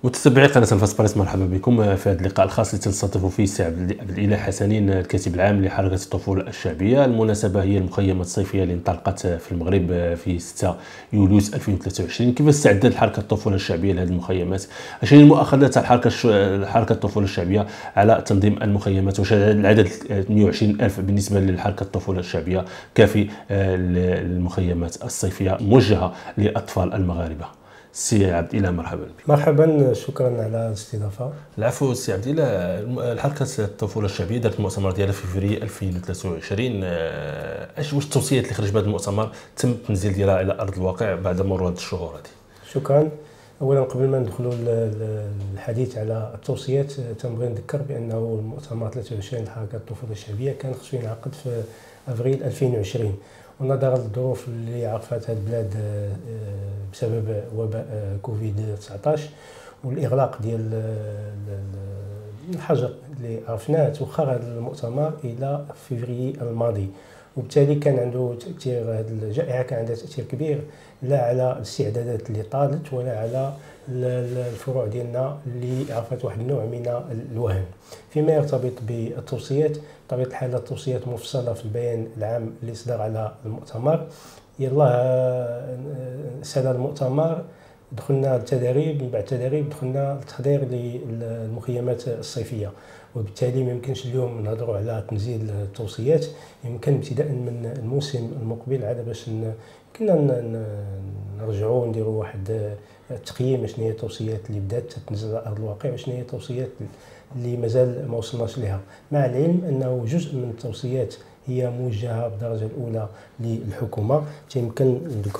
متتبعي قناة فاسبريس، مرحبا بكم في هذا اللقاء الخاص اللي تنستضيف فيه السي عبد الاله حسنين، الكاتب العام لحركة الطفولة الشعبية. المناسبة هي المخيمات الصيفية اللي انطلقت في المغرب في 6 يوليوز 2023. كيف استعدت حركة الطفولة الشعبية لهذه المخيمات؟ شنو المؤخذات تاع حركة الطفولة الشعبية على تنظيم المخيمات؟ واش العدد 120,000 بالنسبة لحركة الطفولة الشعبية كافي للمخيمات الصيفية موجهة للأطفال المغاربة؟ سي عبد الاله مرحبا بك. مرحبا، شكرا على الاستضافه. العفو سي عبد الاله. الحركه الطفوله الشعبيه دارت المؤتمر ديالها في فبراير 2023. واش التوصيات اللي خرج بهذا المؤتمر تم التنزيل ديالها على ارض الواقع بعد مرور هذه الشهور هذه؟ شكرا. اولا قبل ما ندخلوا الحديث على التوصيات تنبغي نذكر بانه المؤتمر 23 لحركه الطفوله الشعبيه كان خصو ينعقد في افريل 2020، ونظرا للظروف اللي عرفتها البلاد بسبب وباء كوفيد 19 والاغلاق ديال الحجر اللي عرفناه، توخر هذا المؤتمر الى فبراير الماضي، وبالتالي كان عنده تاثير. هذه الجائحه كان عندها تاثير كبير لا على الاستعدادات اللي طالت ولا على الفروع ديالنا اللي عرفت واحد النوع من الوهن. فيما يرتبط بالتوصيات، بطبيعه الحال التوصيات مفصله في البيان العام اللي صدر على المؤتمر. يلا سال المؤتمر دخلنا التدريب، من بعد التدريب دخلنا التحضير للمخيمات الصيفيه، وبالتالي ما يمكنش اليوم نهضروا على تنزيل التوصيات. يمكن ابتداء من الموسم المقبل عاد باش كنا نرجعوا نديروا واحد التقييم شنو هي التوصيات اللي بدات تنزل على ارض الواقع وشنو هي التوصيات اللي مازال ما وصلناش لها، مع العلم انه جزء من التوصيات هي موجهه بالدرجه الاولى للحكومه. يمكن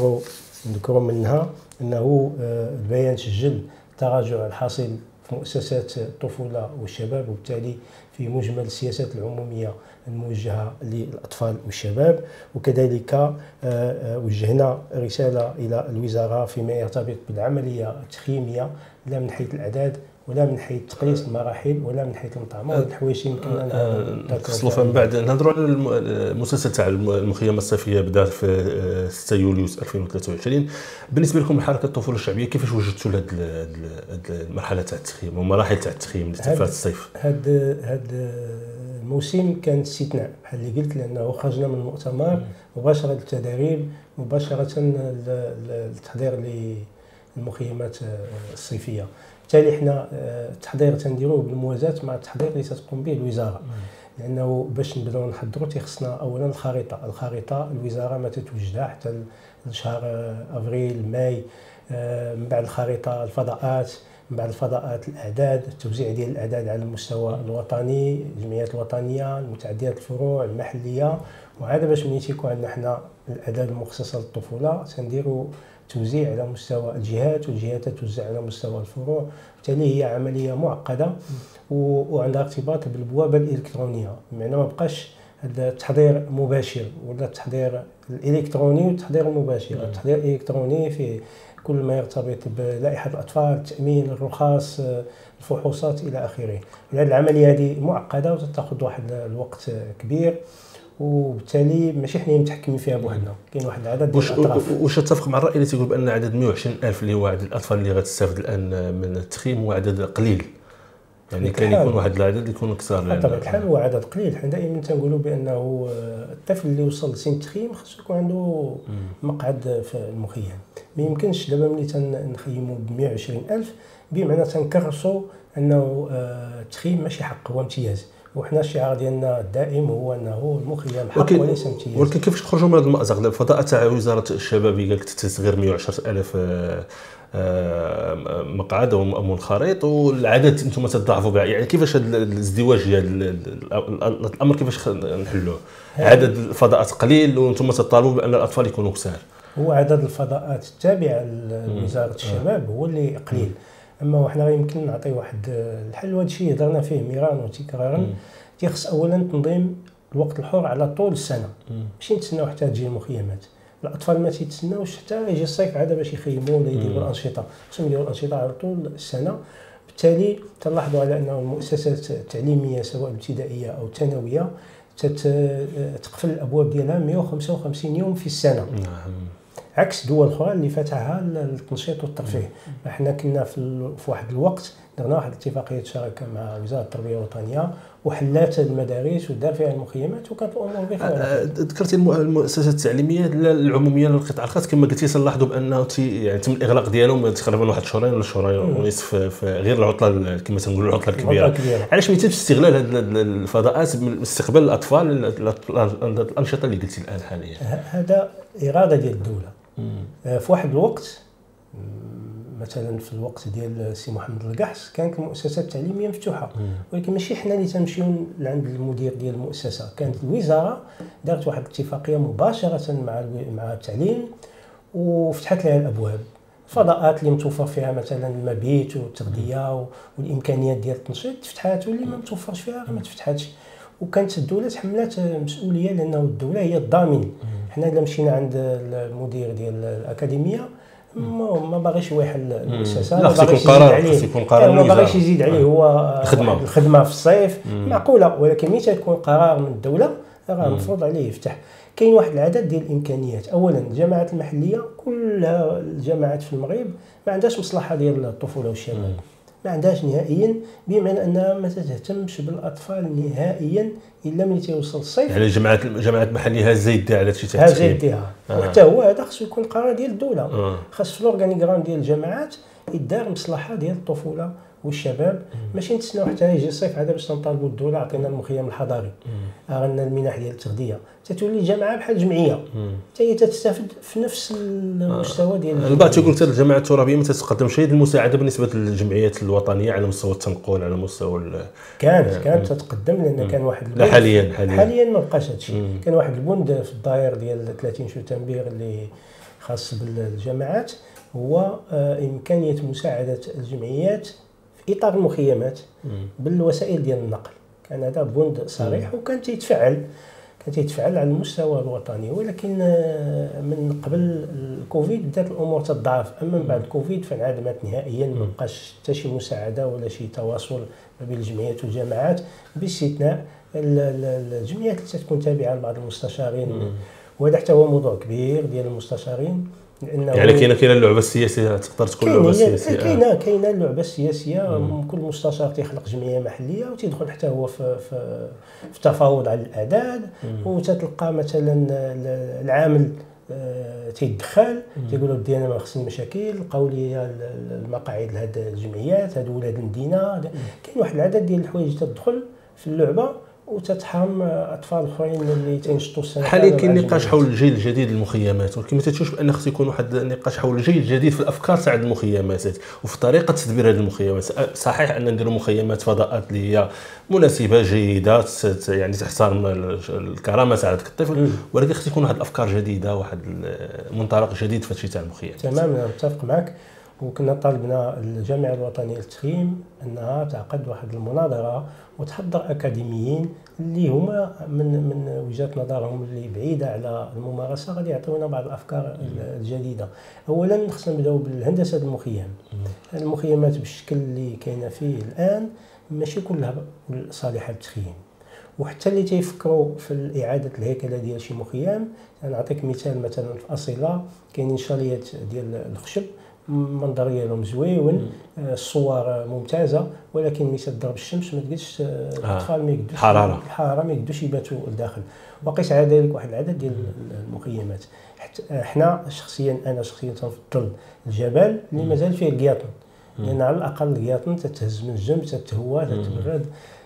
نذكروا منها انه البيان سجل التراجع الحاصل في مؤسسات الطفوله والشباب، وبالتالي في مجمل السياسات العموميه الموجهه للاطفال والشباب. وكذلك وجهنا رساله الى الوزاره فيما يرتبط بالعمليه التخييميه، لا من حيث الاعداد ولا من حيث تقليص المراحل ولا من حيث المطعم. هاد الحوايج يمكننا نفصلوا فيهم بعد. نهضروا على المسلسل تاع المخيمات الصيفيه بدا في 6 يوليوز 2023. بالنسبه لكم حركه الطفوله الشعبيه كيفاش وجدتوا لهاد المرحله تاع التخييم ومراحل تاع التخييم اللي في الصيف؟ هاد الموسم كان استثناء بحال اللي قلت، لانه خرجنا من المؤتمر مباشره للتدريب، مباشره للتحضير للمخيمات الصيفيه. بالتالي حنا التحضير تنديروه بالموازاه مع التحضير اللي تقوم به الوزاره، لانه باش نبداو نحضروا تيخصنا اولا الخريطه الوزاره ما تتوجدها حتى لشهر افريل ماي. من بعد الخريطه الفضاءات، من بعد الفضاءات الاعداد، التوزيع ديال الاعداد على المستوى الوطني، الجمعيات الوطنيه، المتعديات الفروع المحليه. وعاد باش ملي تيكون عندنا حنا الاعداد المخصصه للطفوله تنديروا توزيع على مستوى الجهات، والجهات توزع على مستوى الفروع. بالتالي هي عمليه معقده وعندها ارتباط بالبوابه الالكترونيه، بمعنى ما بقاش هذا التحضير مباشر ولا التحضير الالكتروني والتحضير المباشر. التحضير الالكتروني فيه كل ما يرتبط بلائحه الاطفال، التامين، الرخص، الفحوصات الى اخره. هذه العمليه هذه معقده وتاخذ واحد الوقت كبير، وبالتالي ماشي حنا متحكمين فيها بوحدنا، كاين واحد العدد ديال الاطراف. واش تتفق مع الراي اللي تيقول بان عدد 120,000 اللي هو عدد الاطفال اللي غتستافد الان من التخييم هو عدد قليل؟ يعني كان يكون واحد العدد اللي يكون اكثر. بطبيعه الحال هو عدد قليل. حنا دائما تنقولوا بانه الطفل اللي وصل لسن التخييم خصو يكون عنده مقعد في المخيم. ما يمكنش دابا ملي تنخيموا ب 120,000 بمعنى تنكرسوا انه التخييم ماشي حق، هو امتياز. وحنا الشعار ديالنا الدائم هو انه المخيم حق وليس امتياز. ولكن كيفاش تخرجوا من هذا المأزق؟ الفضاء تاع وزاره الشباب قال لك تستغير 110,000 مقعد او منخرط، والعدد انتم تضاعفوا بها. يعني كيفاش هذا الازدواج ديال الامر كيفاش نحلوه؟ عدد الفضاءات قليل وانتم تطالبوا بان الاطفال يكونوا كثار. هو عدد الفضاءات التابعه لوزاره الشباب هو اللي قليل. اما حنا يمكن نعطي واحد الحل، وهذا الشيء هضرنا فيه مرارا وتكرارا. تيخص اولا تنظيم الوقت الحر على طول السنه، ماشي نتسناو حتى تجي المخيمات. الاطفال ما تيتسناوش حتى يجي الصيف عاد باش يخيموا ولا يديروا الانشطه، خصهم يديروا الانشطه على طول السنه. بالتالي تلاحظوا على انه المؤسسات التعليميه سواء الابتدائيه او الثانويه تقفل الابواب ديالها 155 يوم في السنه. عكس دول اخرى اللي فتحها للتنشيط والترفيه. احنا كنا في واحد الوقت درنا واحد الاتفاقيه شراكه مع وزاره التربيه الوطنيه وحلات المدارس ودار فيها المخيمات وكانت الامور بخير. ذكرتي المؤسسات التعليميه العموميه للقطاع الخاص، كما قلتي تلاحظوا بانه يعني تم الاغلاق ديالهم تقريبا واحد شهرين ولا شهرين ونصف في غير العطله كما تنقولوا العطله الكبيره. علاش ما يتمش استغلال هذه الفضاءات باستقبال الاطفال الانشطه اللي قلتي الان حاليا؟ هذا اراده ديال الدوله. في واحد الوقت مثلا في الوقت ديال السي محمد القحص كانت المؤسسات التعليميه مفتوحه، ولكن ماشي حنا اللي تنمشيو لعند المدير ديال المؤسسه. كانت الوزاره دارت واحد الاتفاقيه مباشره مع التعليم وفتحت لها الابواب. فضاءات اللي متوفر فيها مثلا المبيت والتغذيه والامكانيات ديال التنشيط تفتحات، واللي ما متوفرش فيها ما تفتحاتش. وكانت الدوله تحملت مسؤوليه لانه الدوله هي الضامن. حنا الا مشينا عند المدير ديال الاكاديميه ما باغيش يحل المؤسسه، لا خص يكون قرار ما باغيش يزيد عليه هو الخدمه في الصيف معقوله، ولكن ملي تكون قرار من الدوله راه المفروض عليه يفتح. كاين واحد العدد ديال الامكانيات. اولا الجامعات المحليه كلها الجامعات في المغرب ما عندهاش مصلحه ديال الطفوله والشباب، ما عندهاش نهائيا، بمعنى انها ما تهتمش بالاطفال نهائيا الا ملي تيوصل الصيف. يعني الجامعات المحليه هازه يديها على هادشي تاع التسخين، هازه يديها. وحتى هو هذا خصو يكون قرار ديال الدوله. خاص في الاورغانيغرام ديال الجامعات يدار مصلحه ديال الطفوله والشباب، ماشي نتسناو حتى يجي الصيف هذا باش نطالبوا الدوله عطينا المخيم الحضاري، عطينا المنح ديال التغذيه. تتولي الجامعه بحال جمعيه حتى هي تستافد في نفس المستوى ديال البعض تيقول حتى الجماعات الترابيه ما تتقدمش المساعده بالنسبه للجمعيات الوطنيه على مستوى التنقل، على مستوى كانت تتقدم، لان كان واحد لا حاليا ما بقاش هادشي. كان واحد البند في الداير ديال 30 شتنبر اللي خاص بالجامعات، هو امكانيه مساعده الجمعيات في اطار المخيمات بالوسائل ديال النقل. كان هذا بند صريح وكان تيتفعل على المستوى الوطني، ولكن من قبل الكوفيد بدات الامور تتضاعف. اما من بعد الكوفيد فانعدمت نهائيا، ما بقاش حتى شي مساعده ولا شي تواصل ما بين الجمعيات والجامعات، باستثناء الجمعيات اللي تكون تابعه لبعض المستشارين. وهذا حتى هو موضوع كبير ديال المستشارين، لانه يعني كاينه اللعبه السياسيه، تقدر تكون لعبه سياسيه. كاينه اللعبه السياسيه. كل مستشار تيخلق جمعيه محليه وتيدخل حتى هو في تفاوض على الاعداد، وتتلقى مثلا العامل تيدخل تيقولوا ديالنا ما خصني مشاكل، لقاو لي المقاعد لهاد الجمعيات، هادو ولاد المدينه. كاين واحد العدد ديال الحوايج تدخل في اللعبه وتتحرم اطفال اخرين اللي تينشطوا السنه. حاليا كاين نقاش حول الجيل الجديد للمخيمات، ولكن ما تشوفش بان خص يكون واحد النقاش حول الجيل الجديد في الافكار تاع المخيمات وفي طريقه تدبير هذه المخيمات. صحيح ان نديروا مخيمات فضاءات اللي هي مناسبه جيده يعني تحترم الكرامه تاع هذاك الطفل، ولكن خص يكون واحد الافكار جديده، واحد منطلق جديد في هادشي تاع المخيمات. تماما متفق معك. وكنا طالبنا الجامعه الوطنيه للتخييم انها تعقد واحد المناظره وتحضر اكاديميين اللي هما من وجهه نظرهم اللي بعيده على الممارسه، غادي يعطيونا بعض الافكار الجديده. اولا خصنا نبداو بالهندسه المخيم. المخيمات بالشكل اللي كاينه فيه الان ماشي كلها صالحه للتخييم، وحتى اللي تيفكروا في اعاده الهيكله ديال شي مخيم. نعطيك مثال، مثلا في اصيله كاينين شاليات ديال الخشب، المنظر ديالهم زويون، الصور ممتازه، ولكن ملي تضرب الشمس ما تقدرش الاطفال ما يقدوش الحراره ما يقدوش يباتوا لداخل. وقيس على ذلك واحد العدد ديال المخيمات. حتى انا شخصيا تنفضل الجبل اللي مازال فيه القياطن، لان على الاقل القياطن تتهز من الجنب، تتهوى، تتبرد.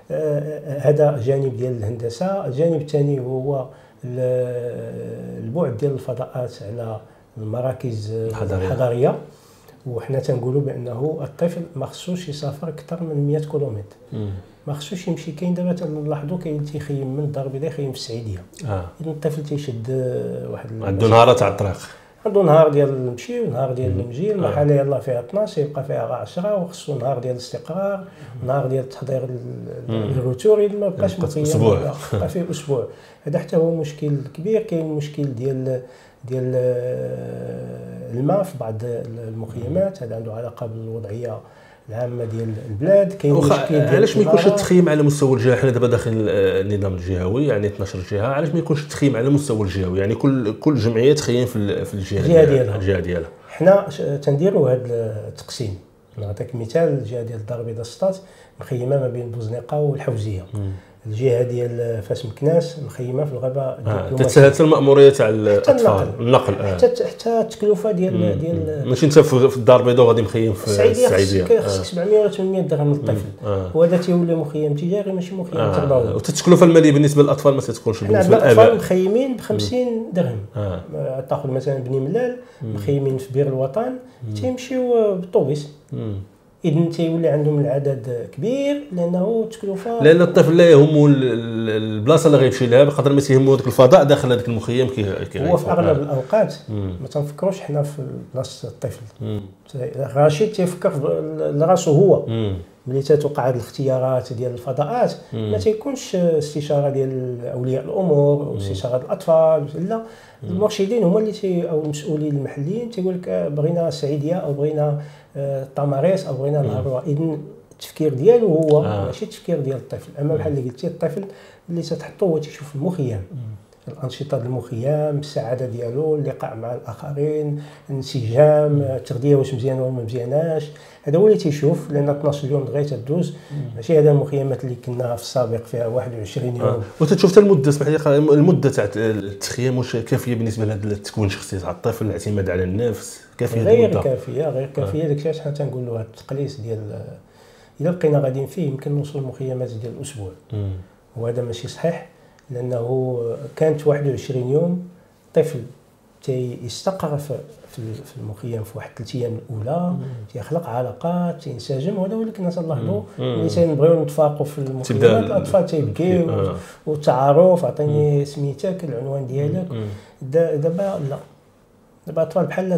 هذا جانب ديال الهندسه. الجانب الثاني هو البعد ديال الفضاءات على المراكز الحضاريه. وحنا تنقولوا بانه الطفل ما خصوش يسافر اكثر من 100 كيلومتر، ما خصوش يمشي. كاين دابا تنلاحظوا كاين تيخيم من الدار البيضاء يخيم في السعيديه. اذا الطفل تيشد واحد عنده نهار تاع الطريق، عنده نهار ديال المشي ونهار ديال المجي. المرحله يلاه فيها 12 يبقى فيها 10، وخصو نهار ديال الاستقرار، نهار ديال التحضير الروتوري. ما بقاش اسبوع، بقى فيه اسبوع. هذا حتى هو مشكل كبير. كاين مشكل ديال الماء في بعض المخيمات، هذا عنده علاقه بالوضعيه العامه ديال البلاد. كاين مشكل ديال علاش ما يكونش التخييم على مستوى الجهه؟ حنا دابا داخل النظام الجهوي يعني 12 جهه، علاش ما يكونش التخييم على مستوى الجهوي؟ يعني كل جمعيه تخيم في الجهه ديالها. حنا تنديروا هذا التقسيم. نعطيك مثال، الجهه ديال الدار البيضاء سطات مخيمه ما بين بوزنيقه والحوزيه. الجهه ديال فاس مكناس مخيمه في الغابه تتسهل المأموريه تاع الاطفال النقل حتى التكلفه ديال ماشي انت في الدار البيضاء غادي مخيم في السعيديه خصك 700 ولا 800 درهم للطفل، وهذا تيولي مخيم تجاري ماشي مخيم تربوي. والتكلفه الماليه بالنسبه للاطفال ما تتكونش بالنسبه للاباء. الاطفال مخيمين ب 50 درهم. تاخذ مثلا بني ملال مخيمين في بير الوطن تيمشيو بالطوبيس، إذن تيولي عندهم العدد كبير لانه تكلفه، لان الطفل لا يهمه البلاصه اللي غيمشي لها بقدر ما تيهمو داك الفضاء داخل هذاك المخيم. هو في اغلب الاوقات ما تنفكروش حنا في بلاصه الطفل. رشيد تيفكر لراسو هو. ملي تتوقع هذه الاختيارات ديال الفضاءات ما تيكونش استشاره ديال اولياء الامور او استشاره الاطفال، لا المرشدين هما اللي او المسؤولين المحليين تيقول لك بغينا السعيديه او بغينا التماريس او بغينا الهروه. اذن التفكير ديالو هو ماشي التفكير ديال الطفل. اما بحال اللي قلتي الطفل اللي تتحطو هو تيشوف المخيم، الانشطه ديال المخيم، السعاده ديالو، اللقاء مع الاخرين، الانسجام، التغذيه واش مزيانه ولا ما مزياناش، هذا هو اللي تيشوف. لان 12 يوم دغيا تدوز، ماشي هذا المخيمات اللي كنا في السابق فيها 21 يوم. وتشوف حتى المده، اسمح لي، المده تاع التخييم واش كافيه بالنسبه لهذا التكوين الشخصي تاع الطفل، الاعتماد على النفس، كافيه؟ غير كافيه. داكشي علاش حنا تنقول له هذا التقليص ديال الا بقينا غاديين فيه يمكن نوصل المخيمات ديال الاسبوع، وهذا ماشي صحيح. لانه كانت 21 يوم طفل تيستقر في المخيم في واحد 3 ايام الاولى، تيخلق علاقات، تينسجم. وهذا هو اللي كنا تنلاحظوا ملي تنبغيو نتفاقوا في المخيمات، الاطفال تيبكيو والتعارف، عطيني سميتك، العنوان ديالك. دابا لا، دابا الاطفال بحال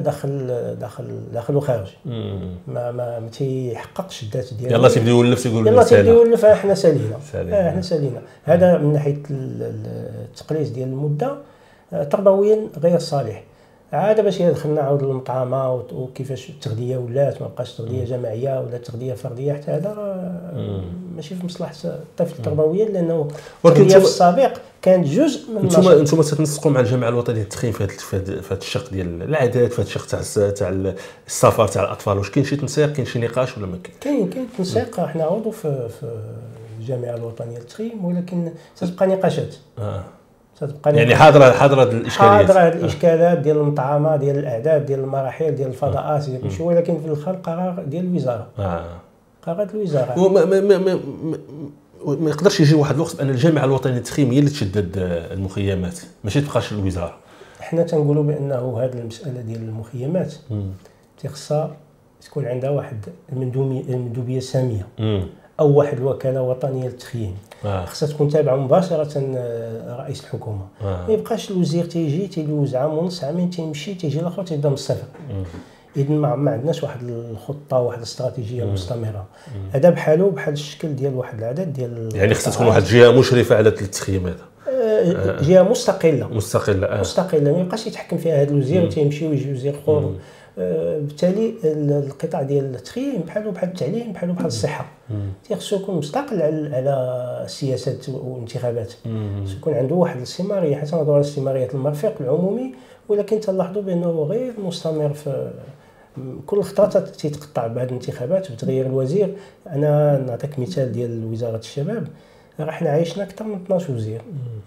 داخل وخارج، ما تيحققش الذات ديالو. يلاه تيبدا يولف، يلاه تيبدا يولف، حنا سالينا. حنا سالينا. هذا من ناحيه التقليص ديال المده تربويا غير صالح. عاد باش دخلنا عاود للمطعمه وكيفاش التغذيه ولات ما بقاش تغذيه جماعيه ولا تغذيه فرديه، حتى هذا ماشي في مصلحه الطفل تربويا، لانه التغذيه في السابق كانت جزء من النشاط. انتم تتنسقوا مع الجمعيه الوطنيه للتخييم في هذا الشق ديال العادات، في هذا الشق تاع السفر تاع الاطفال. واش كاين شي تنسيق، كاين شي نقاش ولا ما كاين؟ كاين تنسيق. احنا عضو في الجمعيه الوطنيه للتخييم، ولكن تتبقى نقاشات. يعني حاضره الاشكاليات، حاضره الاشكالات ديال المطعمه، ديال الاعداد، ديال المراحل، ديال الفضاءات، ديال كلشي، ولكن في الاخر قرار ديال الوزاره. قرارات الوزاره. ما يقدرش يجي واحد الوقت بان الجامعه الوطنيه للتخييم هي اللي تشدد المخيمات، ماشي تبقاش الوزاره. حنا تنقولوا بانه هذه المساله ديال المخيمات تيخصها تكون عندها واحد المندوبيه ساميه، او واحد الوكاله وطنيه للتخييم. خصها تكون تابعه مباشره رئيس الحكومه. ما يبقاش الوزير تيجي تيدوز عام ونص، عامين، تيمشي، تيجي الاخر تيبدا من الصفر. اذا ما عندناش واحد الخطه، واحد الاستراتيجيه مستمره. هذا بحالو بحال الشكل ديال واحد العدد ديال، يعني خصها تكون واحد الجهه مشرفه على التخييم هذا، جهه مستقله. مستقله ما يبقاش يتحكم فيها هذا الوزير وتيمشي ويجي وزير اخر. بالتالي القطاع ديال التخييم بحال التعليم، بحال الصحه، تيخصو يكون مستقل على السياسات والانتخابات. يكون عنده واحد الاستمراريه، حتى نهضروا على استمراريه المرفق العمومي، ولكن تلاحظوا بانه غير مستمر في كل خطره تيتقطع بعد الانتخابات بتغيير الوزير. انا نعطيك مثال ديال وزاره الشباب، راه حنا عايشنا اكثر من 12 وزير،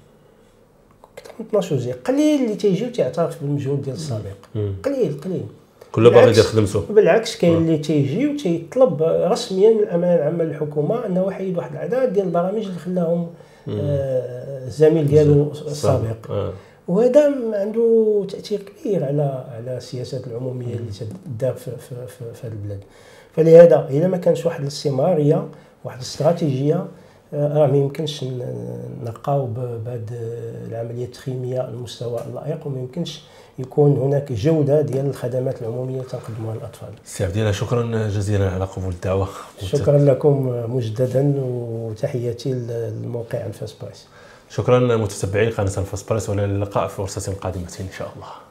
قليل اللي تيجي وتعترف بالمجهود ديال السابق. قليل كل باغي يدير خدمته. بالعكس، كاين اللي تيجي وتيطلب رسميا من الامانه العامه للحكومه انه يحيد واحد العدد ديال البرامج اللي خلاهم الزميل ديالو السابق. وهذا عنده تاثير كبير على السياسات العموميه اللي تدار في هذه البلاد. فلهذا اذا ما كانش واحد الاستمراريه، واحد الاستراتيجيه، راه ما يمكنش نبقاو بهذه العمليه التخييميه على المستوى اللائق، وما يمكنش يكون هناك جوده ديال الخدمات العموميه اللي تنقدموها للاطفال. سي عبد الله، شكرا جزيلا على قبول الدعوه. شكرا لكم مجددا، وتحياتي للموقع انفاس برايس. شكرا متتبعي قناه انفاس برايس، والى اللقاء في فرصه قادمه ان شاء الله.